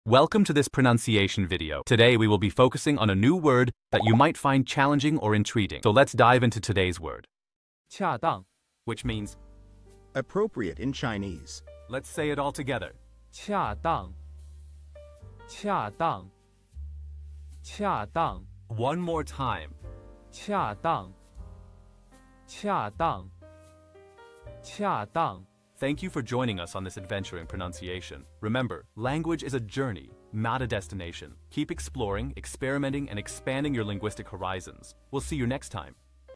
Welcome to this pronunciation video. Today we will be focusing on a new word that you might find challenging or intriguing. So let's dive into today's word, 恰当 which means, appropriate in Chinese. let's say it all together. 恰当恰当恰当 One more time. 恰当恰当恰当 Thank you for joining us on this adventure in pronunciation. Remember, language is a journey, not a destination. Keep exploring, experimenting, and expanding your linguistic horizons. We'll see you next time.